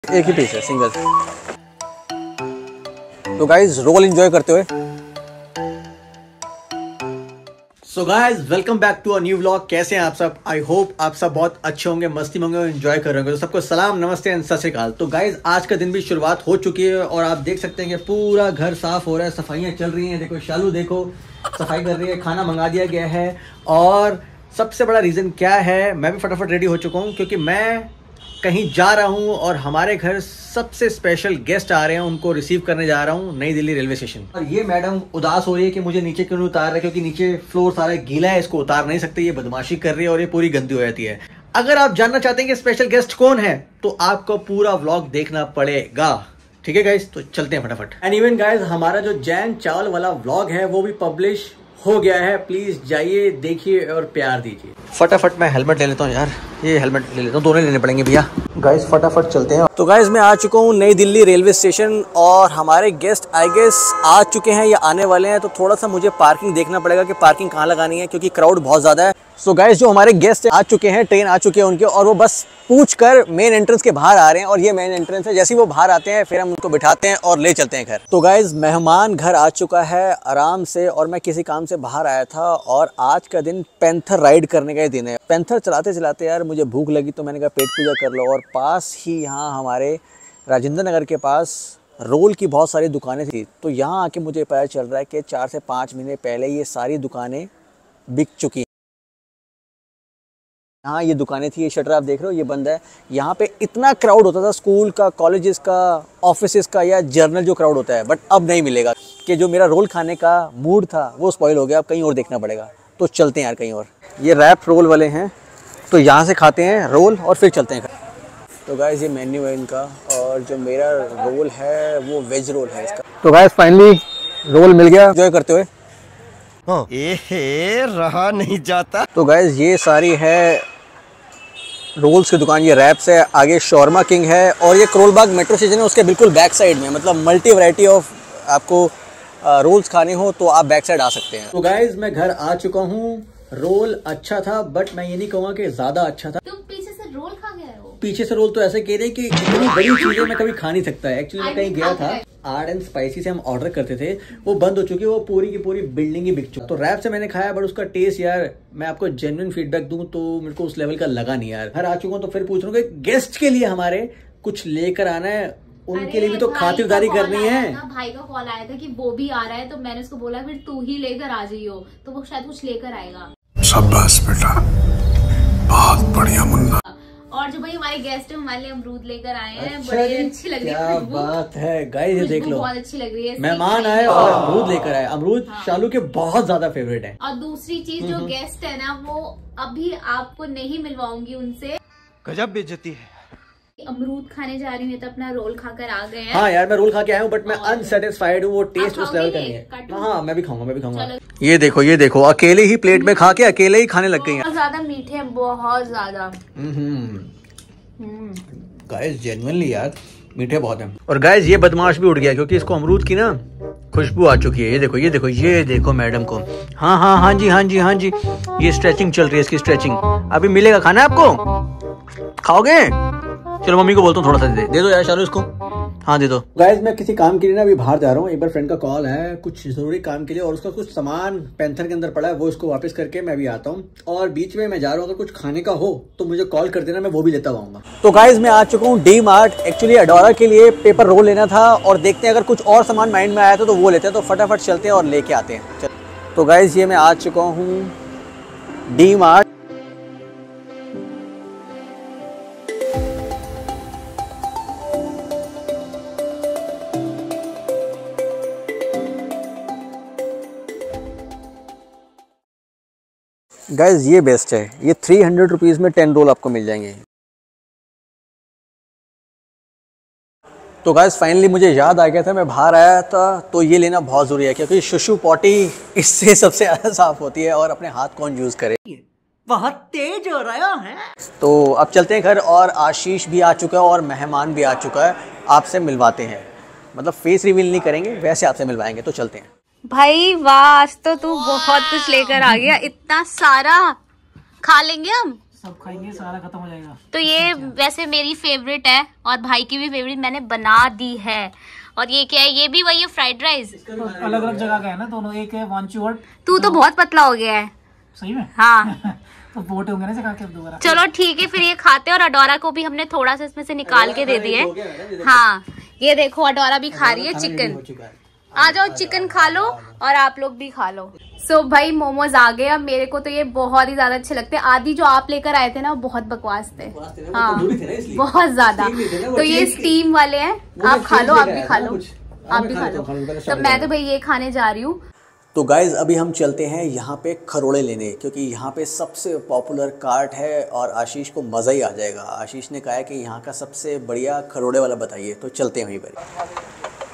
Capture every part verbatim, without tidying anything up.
एक ही पीस है सिंगल। तो गाइज रोल एंजॉय करते हुए। So guys welcome back to a new vlog. कैसे हैं आप सब? आई होप आप सब बहुत अच्छे होंगे, मस्ती होंगे और एंजॉय कर रहे होंगे। तो सबको सलाम, नमस्ते एंड सत श्री अकाल। तो गाइज आज का दिन भी शुरुआत हो चुकी है और आप देख सकते हैं कि पूरा घर साफ हो रहा है, सफाइयाँ चल रही हैं। देखो शालू देखो सफाई कर रही है, खाना मंगा दिया गया है। और सबसे बड़ा रीज़न क्या है, मैं भी फटाफट रेडी हो चुका हूँ क्योंकि मैं कहीं जा रहा हूँ और हमारे घर सबसे स्पेशल गेस्ट आ रहे हैं, उनको रिसीव करने जा रहा हूँ नई दिल्ली रेलवे स्टेशन। और ये मैडम उदास हो रही है कि मुझे नीचे क्यों नहीं उतार रहा है, क्योंकि नीचे फ्लोर सारा गीला है, इसको उतार नहीं सकते, ये बदमाशी कर रही है और ये पूरी गंदी हो जाती है। अगर आप जानना चाहते हैं कि स्पेशल गेस्ट कौन है तो आपको पूरा व्लॉग देखना पड़ेगा, ठीक है गाइज? तो चलते हैं फटाफट। एंड इवन गाइज हमारा जो जैन चावल वाला व्लॉग है वो भी पब्लिश हो गया है, प्लीज जाइए देखिए और प्यार दीजिए। फटाफट मैं हेलमेट ले लेता हूँ यार, ये हेलमेट ले लेता हूँ, दोनों लेने पड़ेंगे भैया। गाइस फटाफट चलते हैं। तो गाइस मैं आ चुका हूँ नई दिल्ली रेलवे स्टेशन और हमारे गेस्ट आई गेस आ चुके हैं या आने वाले हैं। तो थोड़ा सा मुझे पार्किंग देखना पड़ेगा कि पार्किंग कहाँ लगानी है क्योंकि क्राउड बहुत ज़्यादा है। सो गाइस जो हमारे गेस्ट आ चुके हैं, ट्रेन आ चुके हैं उनके, और वो बस पूछ कर मेन एंट्रेंस के बाहर आ रहे हैं और ये मेन एंट्रेंस है। जैसे ही वो बाहर आते हैं फिर हम उनको बिठाते हैं और ले चलते हैं घर। तो गाइस मेहमान घर आ चुका है आराम से, और मैं किसी काम से बाहर आया था और आज का दिन पैंथर राइड करने का ही दिन है। पैंथर चलाते चलाते यार मुझे भूख लगी तो मैंने कहा पेट पूजा कर लो। और पास ही यहाँ हमारे राजेंद्र नगर के पास रोल की बहुत सारी दुकानें थी। तो यहाँ आके मुझे पता चल रहा है कि चार से पाँच महीने पहले ये सारी दुकानें बिक चुकी हैं। हाँ ये दुकानें थी, ये शटर आप देख रहे हो ये बंद है। यहाँ पे इतना क्राउड होता था स्कूल का, कॉलेजेस का, ऑफिसेस का या जर्नल जो क्राउड होता है, बट अब नहीं मिलेगा कि जो मेरा रोल खाने का मूड था वो स्पॉइल हो गया। अब कहीं और देखना पड़ेगा, तो चलते हैं यार कहीं और। ये रैप रोल वाले हैं तो यहाँ से खाते हैं रोल और फिर चलते हैं। तो गाइस ये मेन्यू है इनका, और जो मेरा रोल है वो वेज रोल है इसका। तो गाइस फाइनली रोल मिल गया, एंजॉय करते हुए। हाँ एहे रहा नहीं जाता। तो गाइस ये सारी है रोल्स की दुकान, ये रैप्स है, आगे शॉर्मा किंग है, और ये करोल बाग मेट्रो स्टेशन है उसके बिल्कुल बैक साइड में। मतलब मल्टी वैरायटी ऑफ आपको रोल्स खाने हो तो आप बैक साइड आ सकते हैं। तो गाइस मैं घर आ चुका हूँ। रोल अच्छा था बट मैं ये नहीं कहूँगा कि ज्यादा अच्छा था। तुम पीछे से रोल खा गए हो? पीछे से रोल तो ऐसे कह रहे कि इतनी बड़ी चीजें मैं कभी खा नहीं सकता। एक्चुअली मैं कहीं गया था, आर्ट एंड स्पाइसी से हम ऑर्डर करते थे, वो बंद हो चुकी है, वो पूरी की पूरी बिल्डिंग ही बिक चुकी। तो रैप से मैंने खाया बट उसका टेस्ट यार मैं आपको जेन्युइन फीडबैक दूं तो मेरे को उस लेवल का लगा नहीं यार। घर आ चुका हूँ तो फिर पूछ रहा हूँ कि गेस्ट के लिए हमारे कुछ लेकर आना है, उनके लिए भी तो खातिरदारी करनी है। भाई का कॉल आया था कि वो भी आ रहा है, तो मैंने उसको बोला फिर तू ही लेकर आ जाइयो, तो वो शायद कुछ लेकर आएगा। शाबाश बेटा, बहुत बढ़िया मुन्ना। और जो भाई हमारे गेस्ट है हमारे लिए अमरूद लेकर आए हैं। अच्छा बड़ी अच्छी लग रही है, क्या बात है गाइस, ये देख लो बहुत अच्छी लग रही है। मेहमान आए और अमरूद लेकर आए। अमरूद हाँ। शालू के बहुत ज्यादा फेवरेट है। और दूसरी चीज जो गेस्ट है ना, वो अभी आपको नहीं मिलवाऊंगी उनसे। गजब बेइज्जती है। अमरूद खाने जा रही हूँ तो अपना रोल खाकर आ गए हैं। हाँ यार मैं रोल खा के आया हूँ बट मैं अनसेटिस्फाइड हूँ, वो टेस्ट उस लेवल का नहीं है। हाँ मैं भी खाऊंगा, मैं भी खाऊंगा। ये देखो ये देखो अकेले ही प्लेट में खा के अकेले ही खाने लग गई हैं। बहुत ज्यादा मीठे हैं, बहुत ज्यादा। गाइस जेन्युइनली यार मीठे बहुत हैं। और गाइस ये बदमाश भी उठ गया क्योंकि इसको अमरूद की ना खुशबू आ चुकी है। ये देखो ये देखो ये देखो मैडम को। हाँ हाँ हाँ जी हाँ जी हाँ जी, ये स्ट्रेचिंग चल रही है इसकी, स्ट्रेचिंग। अभी मिलेगा खाना आपको, खाओगे? चलो मम्मी को बोलता हूँ थोड़ा सा दे दे दो यार शालू इसको। हाँ दे दो। गाइस मैं किसी काम के लिए ना अभी बाहर जा रहा हूँ, एक बार फ्रेंड का कॉल है कुछ जरूरी काम के लिए, और उसका कुछ सामान पैंथर के अंदर पड़ा है, वो इसको वापस करके मैं भी आता हूँ। और बीच में मैं जा रहा हूँ, अगर कुछ खाने का हो तो मुझे कॉल कर देना, मैं वो भी लेता आऊंगा। तो गाइस मैं आ चुका हूँ डी मार्ट। एक्चुअली अडोरा के लिए पेपर रोल लेना था और देखते हैं अगर कुछ और सामान माइंड में आया था तो वो लेते हैं। तो फटाफट चलते हैं और लेके आते हैं। तो गाइस ये मैं आ चुका हूँ डी मार्ट। गाइज ये बेस्ट है, ये थ्री हंड्रेड रुपीज में टेन रोल आपको मिल जाएंगे। तो गाइज फाइनली मुझे याद आ गया था, मैं बाहर आया था तो ये लेना बहुत जरूरी है क्योंकि शुशु पॉटी इससे सबसे ज्यादा साफ होती है। और अपने हाथ कौन यूज करे, बहुत तेज हो रहा है। तो अब चलते हैं घर, और आशीष भी आ चुका है और मेहमान भी आ चुका है। आपसे मिलवाते हैं, मतलब फेस रिवील नहीं करेंगे, वैसे आपसे मिलवाएंगे। तो चलते हैं। भाई वाह, आज तो तू बहुत कुछ लेकर आ गया, इतना सारा खा लेंगे हम। सब खाएंगे, सारा खत्म हो जाएगा। तो ये वैसे मेरी फेवरेट है और भाई की भी फेवरेट, मैंने बना दी है। और ये क्या है? ये भी वही है, फ्राइड राइस। तो अलग अलग जगह का है ना दोनों, एक है वांचू हट। तू तो बहुत पतला हो गया है। सही में? हाँ। तो मोटे होंगे ना से खा के दोबारा। चलो ठीक है, फिर ये खाते हैं। और अडोरा को भी हमने थोड़ा सा इसमें से निकाल के दे दिए। हाँ, ये देखो अडोरा भी खा रही है चिकन। आ जाओ, चिकन खा लो और आप लोग भी खा लो। सो so, भाई मोमोज आ गए। अब मेरे को तो ये बहुत ही ज्यादा अच्छे लगते हैं। आदि जो आप लेकर आए थे ना, वो बहुत बकवास थे। हाँ, बहुत ज्यादा। तो ये स्टीम वाले हैं, आप खा लो, आप भी खा लो, आप भी खा लो। तो मैं तो भाई ये खाने जा रही हूँ। तो गाइज अभी हम चलते हैं यहाँ पे खरोड़े लेने, क्योंकि यहाँ पे सबसे पॉपुलर कार्ट है और आशीष को मज़ा ही आ जाएगा। आशीष ने कहा है कि यहाँ का सबसे बढ़िया खरोड़े वाला बताइए, तो चलते हैं वहीं पर।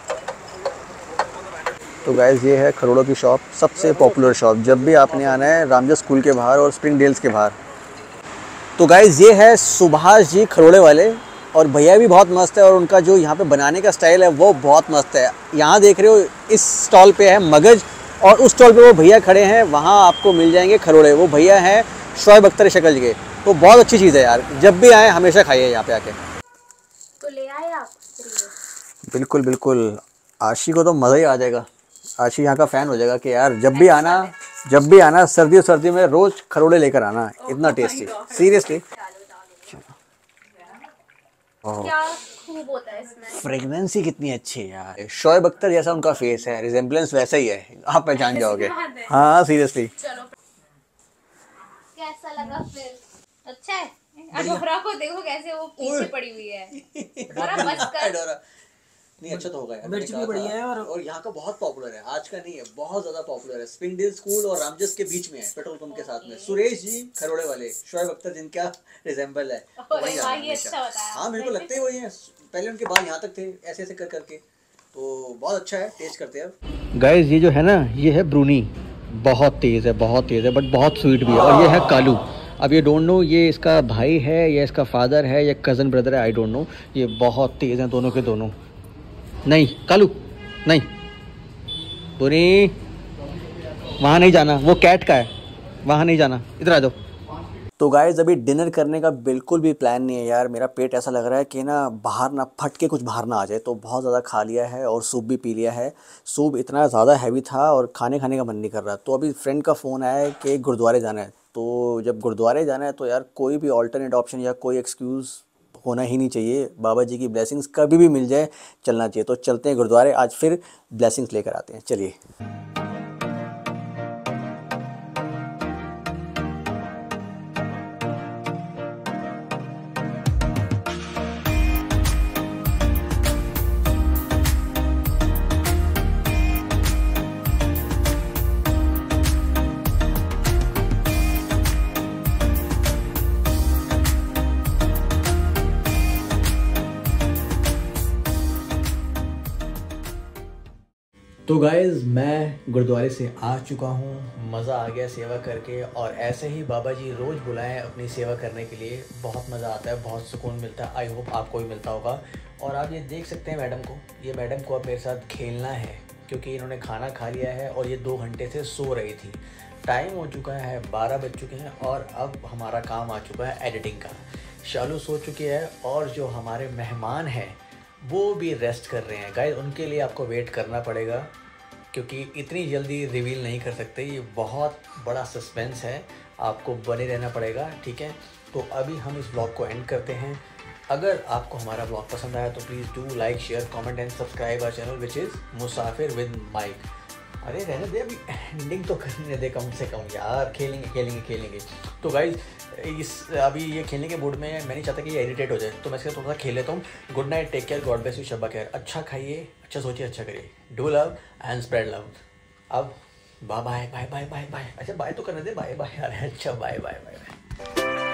तो गाइज ये है खरोड़ों की शॉप, सबसे पॉपुलर शॉप। जब भी आपने आना है रामजस स्कूल के बाहर और स्प्रिंग डेल्स के बाहर। तो गाइज ये है सुभाष जी खरोड़े वाले, और भैया भी बहुत मस्त है और उनका जो यहाँ पे बनाने का स्टाइल है वो बहुत मस्त है। यहाँ देख रहे हो इस स्टॉल पे है मगज, और उस स्टॉल पे वो भैया खड़े हैं, वहाँ आपको मिल जाएंगे खरोड़े। वो भैया हैं शोएब अख्तर शक्ल के। तो बहुत अच्छी चीज़ है यार, जब भी आए हमेशा खाइए यहाँ पे आके। तो ले आए आप? बिल्कुल बिल्कुल, आशी को तो मज़ा ही आ जाएगा। आशी यहाँ का फ़ैन हो जाएगा कि यार जब भी आना, जब भी आना सर्दियों सर्दी में रोज़ खरोड़े लेकर आना, इतना टेस्टी। सीरियसली क्या खूब होता है इसमें। फ्रेगनेंस ही कितनी अच्छी है यार। शोएब अख्तर जैसा उनका फेस है, रिजेम्बलेंस वैसा ही है, आप पहचान जाओगे। हाँ सीरियसली। चलो कैसा लगा फिर? अच्छा है। अडोरा को देखो कैसे वो पीछे पड़ी हुई है। अडोरा बस कर। नहीं अच्छा तो होगा यार। मिर्च भी बढ़िया है और और यहाँ का बहुत पॉपुलर है, आज का नहीं है, बहुत ज्यादा पॉपुलर है। स्प्रिंग डेल स्कूल और रामजस के बीच में है, पेट्रोल पंप के साथ में। सुरेश जी खरोड़े वाले, शोएब अख्तर जिनका रिजेंबल है, तो वही अच्छा बताया। हाँ मेरे को लगता है वही है। पहले उनके बाल यहाँ तक थे, ऐसे ऐसे कर करके। तो बहुत अच्छा है, टेस्ट करते हैं। गाइस ये जो है ना, ये है ब्रूनी, बहुत तेज है, बहुत तेज है, बट बहुत स्वीट भी है। और ये है कालू। अब ये डोंट नो ये इसका भाई है या इसका फादर है या कज़न ब्रदर है, आई डोंट नो। ये बहुत तेज हैं दोनों के दोनों। नहीं कालू नहीं, बुरी वहाँ नहीं जाना, वो कैट का है, वहाँ नहीं जाना, इधर आ जाओ। तो गाइस अभी डिनर करने का बिल्कुल भी प्लान नहीं है यार। मेरा पेट ऐसा लग रहा है कि ना बाहर ना फट के कुछ बाहर ना आ जाए। तो बहुत ज़्यादा खा लिया है और सूप भी पी लिया है। सूप इतना ज़्यादा हैवी था और खाने खाने का मन नहीं कर रहा। तो अभी फ्रेंड का फ़ोन आया है कि गुरुद्वारे जाना है। तो जब गुरुद्वारे जाना है तो यार कोई भी ऑल्टरनेट ऑप्शन या कोई एक्सक्यूज़ होना ही नहीं चाहिए। बाबा जी की ब्लेसिंग्स कभी भी मिल जाए, चलना चाहिए। तो चलते हैं गुरुद्वारे, आज फिर ब्लेसिंग्स लेकर आते हैं। चलिए। तो गाइज़ मैं गुरुद्वारे से आ चुका हूँ, मज़ा आ गया सेवा करके। और ऐसे ही बाबा जी रोज़ बुलाएं अपनी सेवा करने के लिए, बहुत मज़ा आता है, बहुत सुकून मिलता है। आई होप आपको भी मिलता होगा। और आप ये देख सकते हैं मैडम को, ये मैडम को अब मेरे साथ खेलना है, क्योंकि इन्होंने खाना खा लिया है और ये दो घंटे से सो रही थी। टाइम हो चुका है, बारह बज चुके हैं और अब हमारा काम आ चुका है एडिटिंग का। शालू सो चुकी है और जो हमारे मेहमान हैं वो भी रेस्ट कर रहे हैं। गाइस उनके लिए आपको वेट करना पड़ेगा, क्योंकि इतनी जल्दी रिवील नहीं कर सकते, ये बहुत बड़ा सस्पेंस है, आपको बने रहना पड़ेगा, ठीक है। तो अभी हम इस ब्लॉग को एंड करते हैं। अगर आपको हमारा ब्लॉग पसंद आया तो please do like share comment and subscribe our channel which is Musafir with Mike. अरे रहने दे, अभी एंडिंग तो करने दे कम से कम यार, खेलेंगे खेलेंगे खेलेंगे। तो गाइज इस अभी ये खेलने के मूड में मैं नहीं चाहता कि ये इरिटेट हो जाए, तो मैं इसके थोड़ा सा खेल लेता हूँ। Good night, take care, God bless you, शब्बा खैर। अच्छा खाइए, अच्छा सोचिए, अच्छा करिए, do love and spread love. अब bye bye bye bye bye bye. अच्छा बाय तो करने दे, बाय बाय। अरे अच्छा बाय बाय बाय बाय।